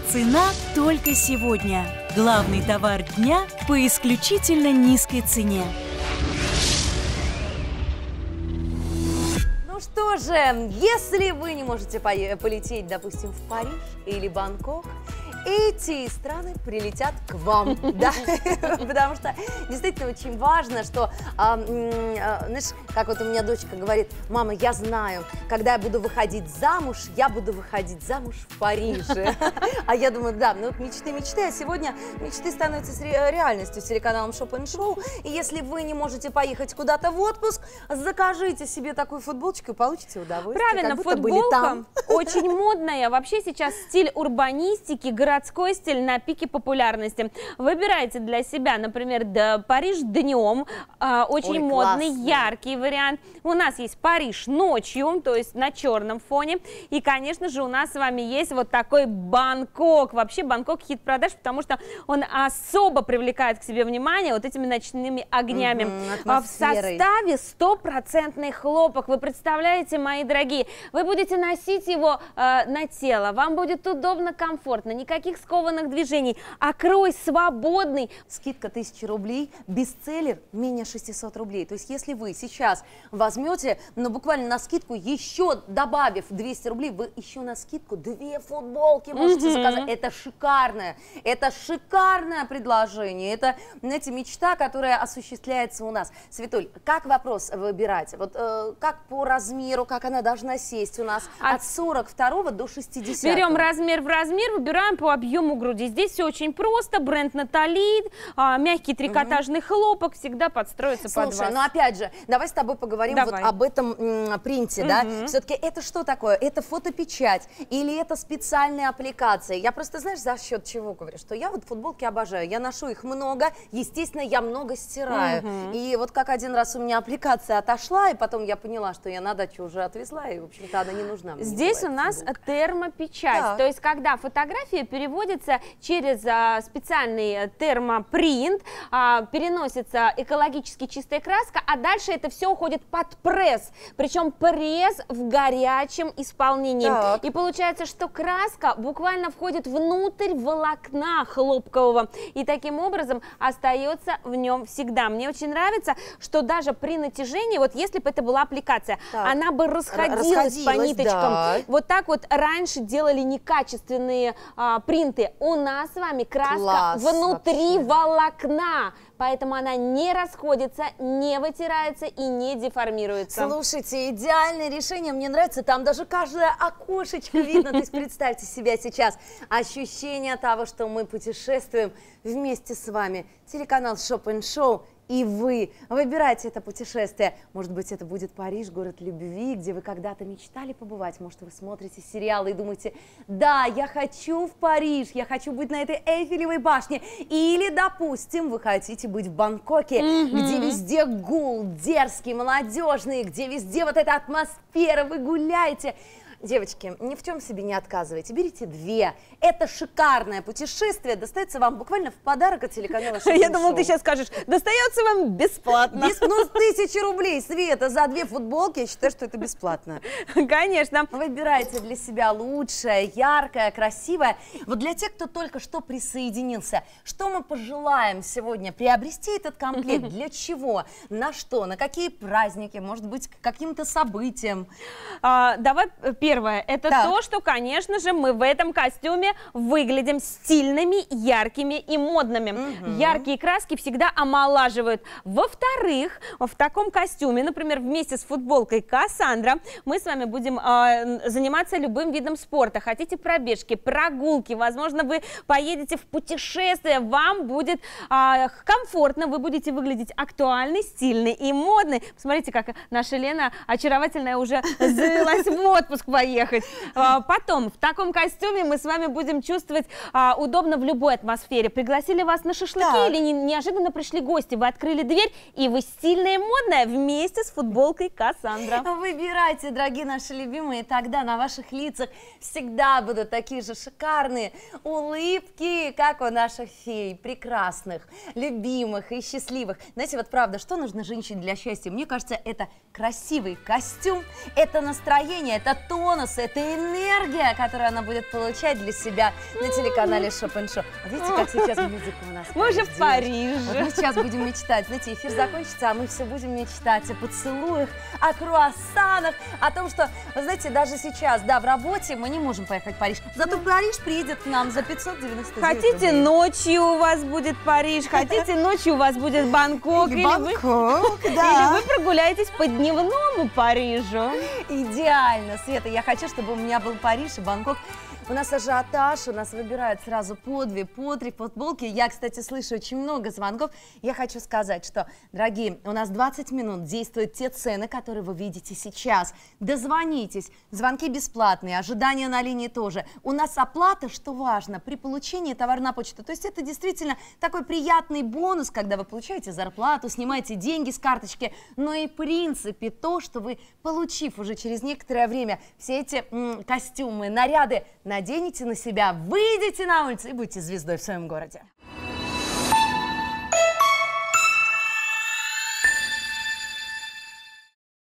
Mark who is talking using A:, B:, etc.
A: Цена только сегодня. Главный товар дня по исключительно низкой цене.
B: Ну что же, если вы не можете полететь, допустим, в Париж или Бангкок, эти страны прилетят к вам, да, потому что действительно очень важно, что, знаешь, как вот у меня дочка говорит: мама, я знаю, когда я буду выходить замуж, я буду выходить замуж в Париже. А я думаю, да, ну вот мечты, а сегодня мечты становятся реальностью с телеканалом Шоп & Шоу, и если вы не можете поехать куда-то в отпуск, закажите себе такую футболочку и получите удовольствие.
C: Правильно, футболка очень модная, вообще сейчас стиль урбанистики, городской стиль на пике популярности. Выбирайте для себя, например, Париж днем, очень модный, яркий вариант. У нас есть Париж ночью, то есть на черном фоне. И, конечно же, у нас с вами есть вот такой Бангкок. Вообще Бангкок хит продаж, потому что он особо привлекает к себе внимание вот этими ночными огнями. В составе 100% хлопок. Вы представляете, мои дорогие, вы будете носить его на тело, вам будет удобно, комфортно, никаких скованных движений, а крой свободный.
B: Скидка 1000 рублей, бестселлер менее 600 рублей. То есть если вы сейчас возьмете, ну буквально на скидку, еще добавив 200 рублей, вы еще на скидку 2 футболки можете заказать. Это шикарное предложение. Это, знаете, мечта, которая осуществляется у нас. Светуль, как вопрос выбирать? Вот как по размеру, как она должна сесть у нас? От 42 до 60.
C: Берем размер в размер, выбираем по объему груди. Здесь все очень просто. Бренд Натали, мягкий трикотажный хлопок, всегда подстроится под вас.
B: Слушай, ну опять же, давай с тобой поговорим вот об этом принте, да? Все-таки это что такое? Это фотопечать или это специальные аппликации? Я просто, знаешь, за счет чего говорю? Что я вот футболки обожаю, я ношу их много, естественно, я много стираю. И вот как один раз у меня аппликация отошла, и потом я поняла, что я на дачу уже отвезла, и, в общем-то, она не нужна мне.
C: Здесь у нас термопечать, то есть когда фотография переводится через специальный термопринт, переносится экологически чистая краска, а дальше это все уходит под пресс, причем пресс в горячем исполнении. И получается, что краска буквально входит внутрь волокна хлопкового и таким образом остается в нем всегда. Мне очень нравится, что даже при натяжении, вот если бы это была аппликация, она бы расходилась по ниточкам. Вот так вот раньше делали некачественные принты. У нас с вами краска внутри волокна, поэтому она не расходится, не вытирается и не деформируется.
B: Слушайте, идеальное решение, мне нравится, там даже каждое окошечко видно, то есть представьте себя сейчас, ощущение того, что мы путешествуем вместе с вами, телеканал Шоп & Шоу. И вы выбирайте это путешествие. Может быть, это будет Париж, город любви, где вы когда-то мечтали побывать. Может, вы смотрите сериалы и думаете: да, я хочу в Париж, я хочу быть на этой Эйфелевой башне. Или, допустим, вы хотите быть в Бангкоке, где везде гул, дерзкий, молодежный, где везде вот эта атмосфера, вы гуляете. Девочки, ни в чем себе не отказывайте, берите 2. Это шикарное путешествие, достается вам буквально в подарок от телеканала Шоп & Шоу.
C: Я думала, ты сейчас скажешь: достается вам бесплатно.
B: Ну, 1000 рублей, Света, за 2 футболки, я считаю, что это бесплатно.
C: Конечно.
B: Выбирайте для себя лучшее, яркое, красивое. Вот для тех, кто только что присоединился, что мы пожелаем сегодня приобрести этот комплект? Для чего? На что? На какие праздники? Может быть, к каким-то событиям?
C: Давай первое. Это то, что, конечно же, мы в этом костюме выглядим стильными, яркими и модными. Яркие краски всегда омолаживают. Во-вторых, в таком костюме, например, вместе с футболкой Кассандра, мы с вами будем заниматься любым видом спорта. Хотите пробежки, прогулки, возможно, вы поедете в путешествие, вам будет комфортно, вы будете выглядеть актуальной, стильной и модной. Посмотрите, как наша Лена очаровательная уже завелась в отпуск поехать. Потом, в таком костюме мы с вами будем чувствовать удобно в любой атмосфере. Пригласили вас на шашлыки или неожиданно пришли гости, вы открыли дверь, и вы стильная и модная вместе с футболкой Кассандра.
B: Выбирайте, дорогие наши любимые, тогда на ваших лицах всегда будут такие же шикарные улыбки, как у наших фей, прекрасных, любимых и счастливых. Знаете, вот правда, что нужно женщине для счастья? Мне кажется, это красивый костюм, это настроение, это то, бонус, это энергия, которую она будет получать для себя на телеканале Шопен Шоу. Видите, как сейчас музыка у нас.
C: Мы уже в Париже.
B: Вот мы сейчас будем мечтать. Знаете, эфир закончится, а мы все будем мечтать о поцелуях, о круассанах, о том, что, вы знаете, даже сейчас, да, в работе мы не можем поехать в Париж. Зато Париж приедет к нам за 599
C: Хотите,
B: рублей.
C: Ночью у вас будет Париж, хотите, ночью у вас будет Бангкок, или вы прогуляетесь по дневному Парижу.
B: Идеально, Света, я хочу, чтобы у меня был Париж и Бангкок. У нас ажиотаж, у нас выбирают сразу по 2, по 3 футболки. Я, кстати, слышу очень много звонков. Я хочу сказать, что, дорогие, у нас 20 минут действуют те цены, которые вы видите сейчас. Дозвонитесь, звонки бесплатные, ожидания на линии тоже. У нас оплата, что важно, при получении товара на почту. То есть это действительно такой приятный бонус, когда вы получаете зарплату, снимаете деньги с карточки, но и в принципе то, что вы, получив уже через некоторое время все эти костюмы, наряды, наденете на себя, выйдете на улицу и будете звездой в своем городе.